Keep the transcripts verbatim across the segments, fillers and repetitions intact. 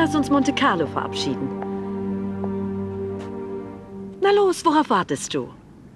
lass uns Monte Carlo verabschieden. Na los, worauf wartest du?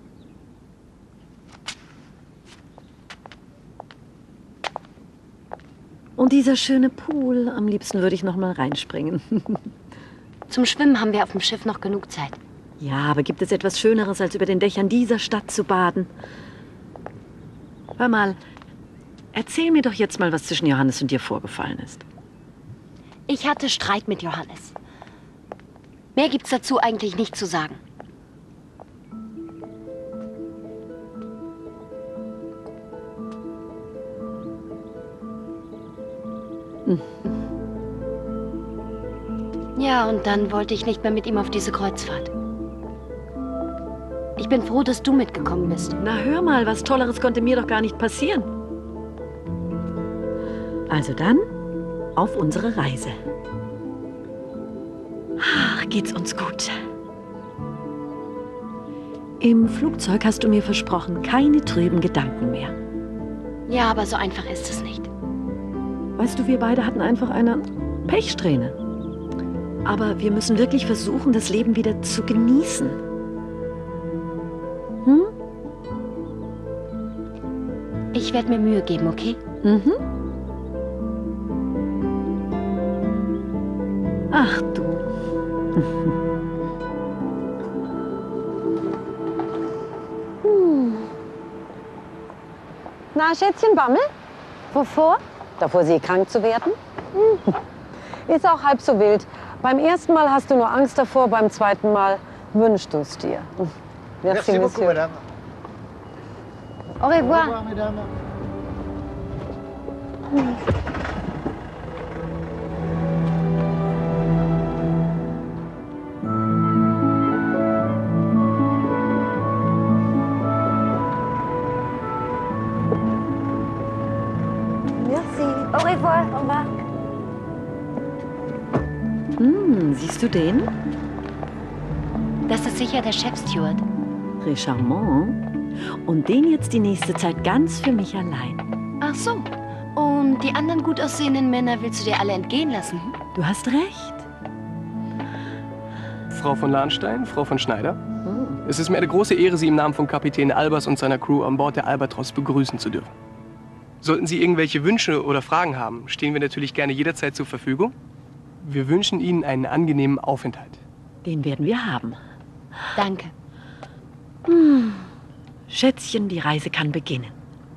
Und dieser schöne Pool, am liebsten würde ich noch mal reinspringen. Zum Schwimmen haben wir auf dem Schiff noch genug Zeit. Ja, aber gibt es etwas Schöneres, als über den Dächern dieser Stadt zu baden? Hör mal, erzähl mir doch jetzt mal, was zwischen Johannes und dir vorgefallen ist. Ich hatte Streit mit Johannes. Mehr gibt's dazu eigentlich nicht zu sagen. Hm. Ja, und dann wollte ich nicht mehr mit ihm auf diese Kreuzfahrt. Ich bin froh, dass du mitgekommen bist. Na, hör mal, was Tolleres konnte mir doch gar nicht passieren. Also dann, auf unsere Reise. Ach, geht's uns gut. Im Flugzeug hast du mir versprochen, keine trüben Gedanken mehr. Ja, aber so einfach ist es nicht. Weißt du, wir beide hatten einfach eine Pechsträhne. Aber wir müssen wirklich versuchen, das Leben wieder zu genießen. Hm? Ich werde mir Mühe geben, okay? Mhm. Ach du. Hm. Na, Schätzchen, Bammel? Wovor? Davor, sie krank zu werden? Hm. Ist auch halb so wild. Beim ersten Mal hast du nur Angst davor, beim zweiten Mal wünschst du es dir. Merci, Merci beaucoup, Madame. Au revoir. Au revoir, Madame. Hm. Au revoir. Au revoir. Hm, siehst du den? Das ist sicher der Chefsteward. Très charmant. Und den jetzt die nächste Zeit ganz für mich allein. Ach so. Und die anderen gut aussehenden Männer willst du dir alle entgehen lassen? Hm? Du hast recht. Frau von Lahnstein, Frau von Schneider. Oh. Es ist mir eine große Ehre, Sie im Namen von Kapitän Albers und seiner Crew an Bord der Albatros begrüßen zu dürfen. Sollten Sie irgendwelche Wünsche oder Fragen haben, stehen wir natürlich gerne jederzeit zur Verfügung. Wir wünschen Ihnen einen angenehmen Aufenthalt. Den werden wir haben. Danke. Hm. Schätzchen, die Reise kann beginnen.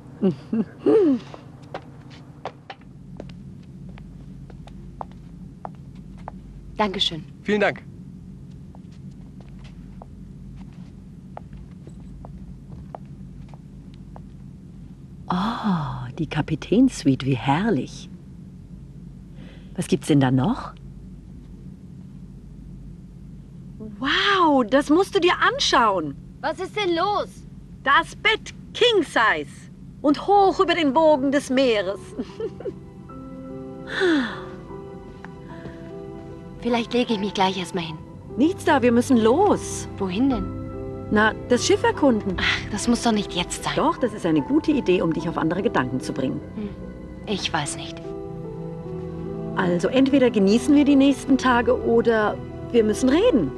Dankeschön. Vielen Dank. Oh, die Kapitänssuite, wie herrlich. Was gibt's denn da noch? Wow, das musst du dir anschauen. Was ist denn los? Das Bett King Size und hoch über den Wogen des Meeres. Vielleicht lege ich mich gleich erstmal hin. Nichts da, wir müssen los. Wohin denn? Na, das Schiff erkunden. Ach, das muss doch nicht jetzt sein. Doch, das ist eine gute Idee, um dich auf andere Gedanken zu bringen. Hm. Ich weiß nicht. Also entweder genießen wir die nächsten Tage oder wir müssen reden.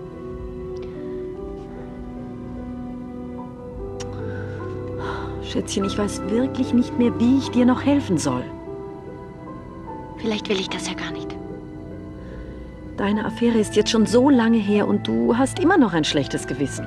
Schätzchen, ich weiß wirklich nicht mehr, wie ich dir noch helfen soll. Vielleicht will ich das ja gar nicht. Deine Affäre ist jetzt schon so lange her und du hast immer noch ein schlechtes Gewissen.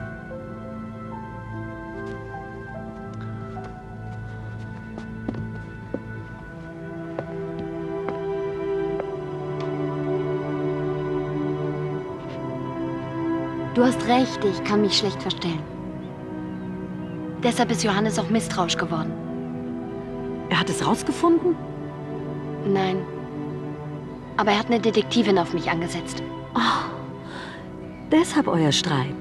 Du hast recht, ich kann mich schlecht verstellen. Deshalb ist Johannes auch misstrauisch geworden. Er hat es rausgefunden? Nein. Aber er hat eine Detektivin auf mich angesetzt. Oh, deshalb euer Streit.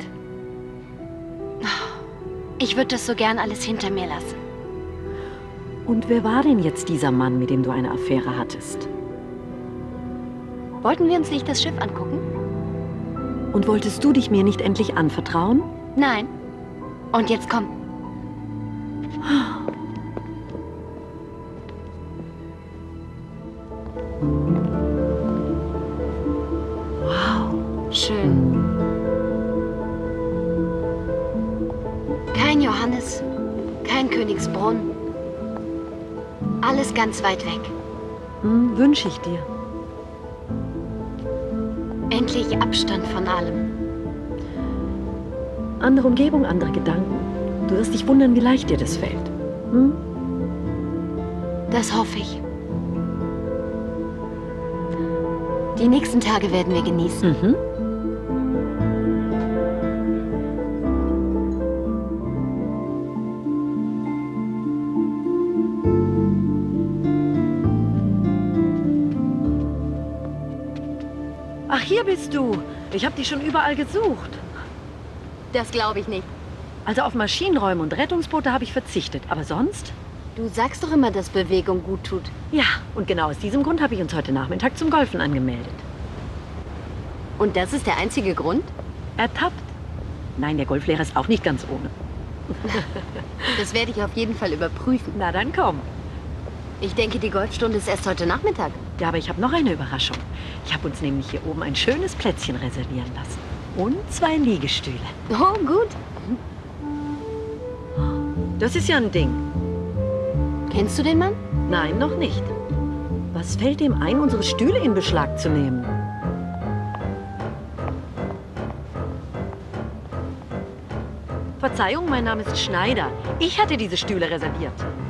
Ich würde das so gern alles hinter mir lassen. Und wer war denn jetzt dieser Mann, mit dem du eine Affäre hattest? Wollten wir uns nicht das Schiff angucken? Und wolltest du dich mir nicht endlich anvertrauen? Nein. Und jetzt komm. in Königsbrunn. Alles ganz weit weg. Hm, wünsche ich dir. Endlich Abstand von allem. Andere Umgebung, andere Gedanken. Du wirst dich wundern, wie leicht dir das fällt. Hm? Das hoffe ich. Die nächsten Tage werden wir genießen. Mhm. Ach, hier bist du. Ich habe dich schon überall gesucht. Das glaube ich nicht. Also auf Maschinenräume und Rettungsboote habe ich verzichtet. Aber sonst? Du sagst doch immer, dass Bewegung gut tut. Ja, und genau aus diesem Grund habe ich uns heute Nachmittag zum Golfen angemeldet. Und das ist der einzige Grund? Ertappt? Nein, der Golflehrer ist auch nicht ganz ohne. Das werde ich auf jeden Fall überprüfen. Na dann komm. Ich denke, die Golfstunde ist erst heute Nachmittag. Ja, aber ich habe noch eine Überraschung. Ich habe uns nämlich hier oben ein schönes Plätzchen reservieren lassen. Und zwei Liegestühle. Oh, gut. Das ist ja ein Ding. Kennst du den Mann? Nein, noch nicht. Was fällt ihm ein, unsere Stühle in Beschlag zu nehmen? Verzeihung, mein Name ist Schneider. Ich hatte diese Stühle reserviert.